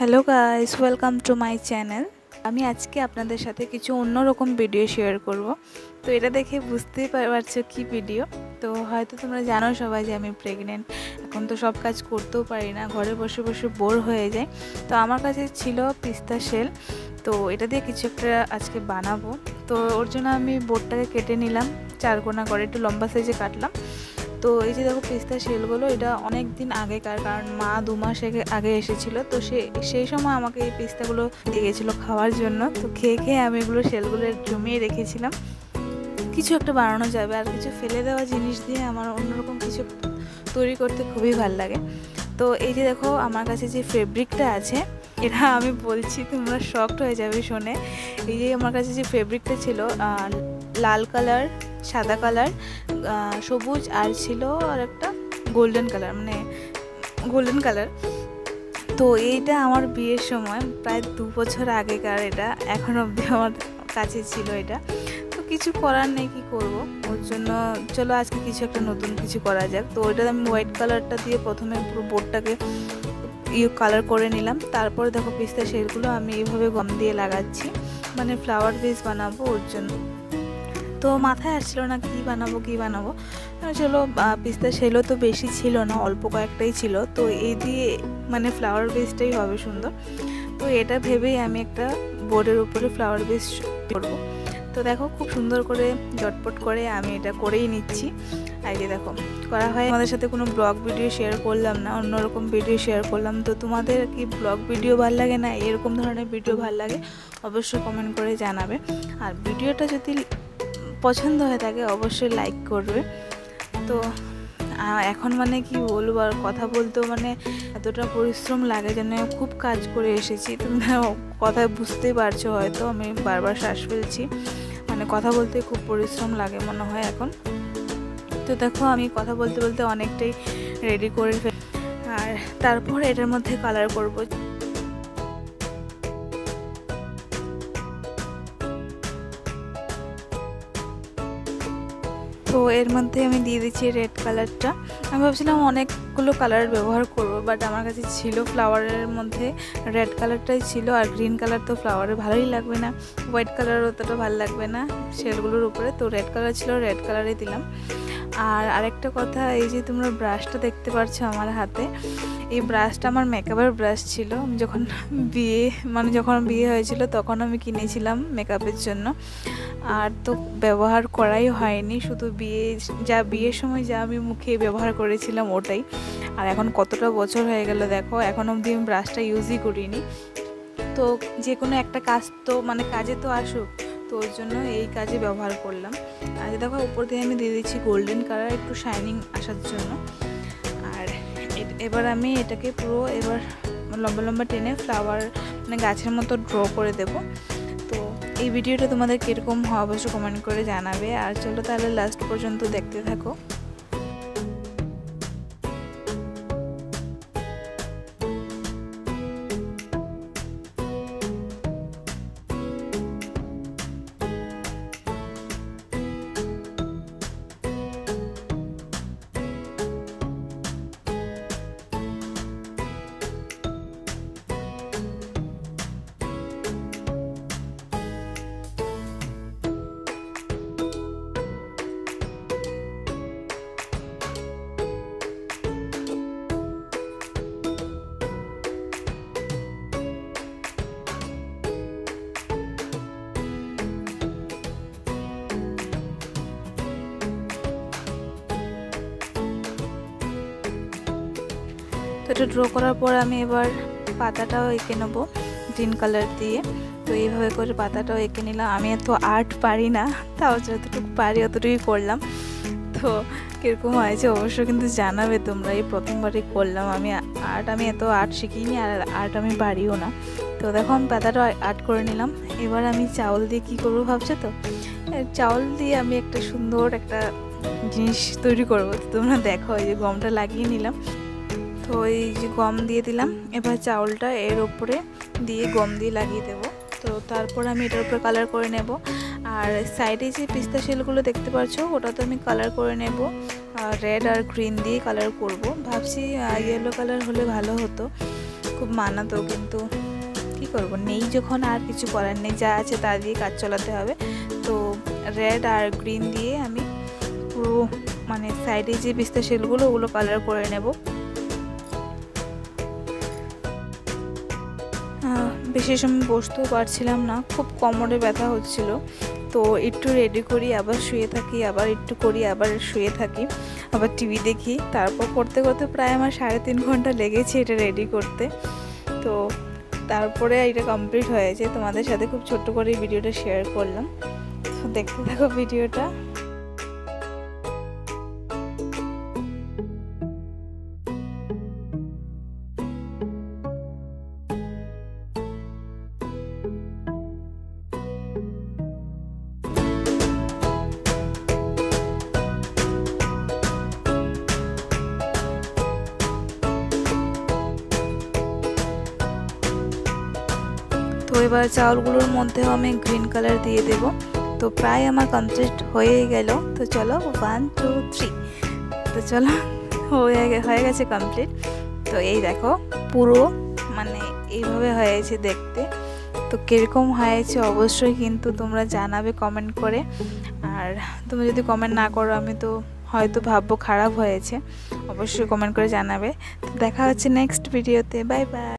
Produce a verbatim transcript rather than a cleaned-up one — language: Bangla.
Hello guys, welcome to my channel. আমি আজকে আপনাদের সাথে কিছু অন্যরকম ভিডিও শেয়ার করব। তো এটা দেখে বুঝতেই পারছো কি ভিডিও। তো হয়তো তোমরা জানো সবাই যে আমি প্রেগনেন্ট। এখন তো সব কাজ করতেও পারি না, ঘরে বসে বসে বোর হয়ে যায়। তো আমার কাছে ছিল পিস্তা শেল, তো এটা দিয়ে কিছু একটা আজকে বানাবো। তো ওর জন্য আমি বোর্ডটাকে কেটে নিলাম, চার কোনা করে একটু লম্বা সাইজে কাটলাম। তো এই যে দেখো পিস্তা শেলগুলো, এটা অনেক দিন আগেকার, কারণ মা দু মাস আগে এসেছিলো। তো সে সেই সময় আমাকে এই পিস্তাগুলো দিয়ে গেছিলো খাওয়ার জন্য। তো খেয়ে খেয়ে আমি এগুলো শেলগুলো জমিয়ে রেখেছিলাম, কিছু একটা বানানো যাবে। আর কিছু ফেলে দেওয়া জিনিস দিয়ে আমার অন্যরকম কিছু তৈরি করতে খুবই ভালো লাগে। তো এই যে দেখো আমার কাছে যে ফেব্রিকটা আছে, এটা আমি বলছি তোমরা শকড হয়ে যাবে শুনে। এই যে আমার কাছে যে ফেব্রিকটা ছিল, লাল কালার, সাদা কালার, সবুজ, আর ছিল আর একটা গোল্ডেন কালার, মানে গোল্ডেন কালার। তো এইটা আমার বিয়ের সময় প্রায় দু বছর আগেকার, এটা এখন অবধি আমার কাছে ছিল এটা। তো কিছু করার নেই, কি করব, ওর জন্য চলো আজকে কিছু একটা নতুন কিছু করা যাক। তো ওইটা আমি হোয়াইট কালারটা দিয়ে প্রথমে পুরো বোর্ডটাকে ইউ কালার করে নিলাম। তারপরে দেখো পিস্তা শেলগুলো আমি এইভাবে গম দিয়ে লাগাচ্ছি, মানে ফ্লাওয়ার বেস বানাবো ওর জন্য। তো মাথায় আসছিল না কি বানাবো কি বানাবো চলো পিস্তা শেলও তো বেশি ছিল না, অল্প কয়েকটাই ছিল। তো এই দিয়ে মানে ফ্লাওয়ার বেসটাই হবে সুন্দর। তো এটা ভেবেই আমি একটা বোর্ডের উপরে ফ্লাওয়ার বেস করবো। তো দেখো খুব সুন্দর করে জটপট করে আমি এটা করেই নিচ্ছি। আর যে দেখো করা হয়, আমাদের সাথে কোনো ব্লগ ভিডিও শেয়ার করলাম না, অন্যরকম ভিডিও শেয়ার করলাম। তো তোমাদের কি ব্লগ ভিডিও ভালো লাগে না এরকম ধরনের ভিডিও ভালো লাগে অবশ্যই কমেন্ট করে জানাবে। আর ভিডিওটা যদি পছন্দ হয়ে থাকে অবশ্যই লাইক করবে। তো এখন মানে কি বলবো, আর কথা বলতেও মানে এতটা পরিশ্রম লাগে, যেন খুব কাজ করে এসেছি। তোমরা কথা বুঝতেই পারছো হয়তো, আমি বারবার শ্বাস ফেলছি, মানে কথা বলতে খুব পরিশ্রম লাগে মনে হয় এখন। তো দেখো আমি কথা বলতে বলতে অনেকটাই রেডি করে ফেল, আর তারপর এটার মধ্যে কালার করব। তো এর মধ্যে আমি দিয়ে দিচ্ছি রেড কালারটা। আমি ভাবছিলাম অনেকগুলো কালার ব্যবহার করব, বাট আমার কাছে ছিল ফ্লাওয়ারের মধ্যে রেড কালারটাই ছিল। আর গ্রিন কালার তো ফ্লাওয়ারে ভালোই লাগবে না, হোয়াইট কালার অতটা ভালো লাগবে না শেলগুলোর উপরে। তো রেড কালার ছিল, রেড কালারে দিলাম। আর আরেকটা কথা, এই যে তোমরা ব্রাশটা দেখতে পাচ্ছ আমার হাতে, এই ব্রাশটা আমার মেকআপের ব্রাশ ছিল। যখন বিয়ে মানে যখন বিয়ে হয়েছিল তখন আমি কিনেছিলাম মেকআপের জন্য, আর তো ব্যবহার করাই হয়নি, শুধু বিয়ে যা বিয়ের সময় যা আমি মুখে ব্যবহার করেছিলাম ওটাই। আর এখন কতটা বছর হয়ে গেল দেখো, এখন অবধি আমি ব্রাশটা ইউজই করিনি। তো যে কোনো একটা কাজ তো মানে কাজে তো আসুক, তো ওর জন্য এই কাজে ব্যবহার করলাম। আর দেখো উপর দিয়ে আমি দিয়ে দিচ্ছি গোল্ডেন কালার, একটু শাইনিং আসার জন্য। আর এবার আমি এটাকে পুরো এবার লম্বা লম্বা টেনে ফ্লাওয়ার মানে গাছের মতো ড্র করে দেব। তো এই ভিডিওটা তোমাদের কীরকম হয় অবশ্যই কমেন্ট করে জানাবে। আর চলো তাহলে লাস্ট পর্যন্ত দেখতে থাকো। তো এটা ড্র করার পর আমি এবার পাতাটাও এঁকে নেবো গ্রিন কালার দিয়ে। তো এইভাবে করে পাতাটাও এঁকে নিলাম। আমি এত আর্ট পারি না, তাও যতটুকু পারি অতটুকুই করলাম। তো কীরকম হয়েছে অবশ্যই কিন্তু জানাবে তোমরা। এই প্রথমবারই করলাম আমি আর্ট, আমি এত আর্ট শিখিনি, আর আর্ট আমি পারিও না। তো দেখো আমি পাতাটা আর্ট করে নিলাম। এবার আমি চাউল দিয়ে কী করবো ভাবছো? তো চাউল দিয়ে আমি একটা সুন্দর একটা জিনিস তৈরি করবো। তোমরা দেখো এই যে গমটা লাগিয়ে নিলাম, তো এই যে গম দিয়ে দিলাম। এবার চাউলটা এর উপরে দিয়ে গম দিয়ে লাগিয়ে দেবো। তো তারপর আমি এটার উপরে কালার করে নেব। আর সাইডে যে পিস্তা শেলগুলো দেখতে পাচ্ছ ওটা তো আমি কালার করে নেব, রেড আর গ্রিন দিয়ে কালার করব। ভাবছি ইয়েলো কালার হলে ভালো হতো, খুব মানাতো, কিন্তু কি করব, নেই যখন আর কিছু করার নেই, যা আছে তা দিয়ে কাজ চালাতে হবে। তো রেড আর গ্রিন দিয়ে আমি পুরো মানে সাইডে যে পিস্তা শেলগুলো ওগুলো কালার করে নেব। বেশি সময় বসতেও পারছিলাম না, খুব কোমরে ব্যথা হচ্ছিল। তো একটু রেডি করি, আবার শুয়ে থাকি, আবার একটু করি, আবার শুয়ে থাকি, আবার টিভি দেখি। তারপর করতে করতে প্রায় আমার সাড়ে তিন ঘন্টা লেগেছে এটা রেডি করতে। তো তারপরে এটা কমপ্লিট হয়েছে, তোমাদের সাথে খুব ছোট্ট করে ভিডিওটা শেয়ার করলাম। তো দেখতে থাকো ভিডিওটা। তো এবার চাউলগুলোর মধ্যেও আমি গ্রিন কালার দিয়ে দেব। তো প্রায় আমার কমপ্লিট হয়ে গেল। তো চলো ওয়ান টু থ্রি, তো চলো হয়ে হয়ে গেছে কমপ্লিট। তো এই দেখো পুরো মানে এইভাবে হয়েছে দেখতে। তো কীরকম হয়েছে অবশ্যই কিন্তু তোমরা জানাবে কমেন্ট করে। আর তুমি যদি কমেন্ট না করো আমি তো হয়তো ভাববো খারাপ হয়েছে, অবশ্যই কমেন্ট করে জানাবে। তো দেখা হচ্ছে নেক্সট ভিডিওতে, বাই বাই।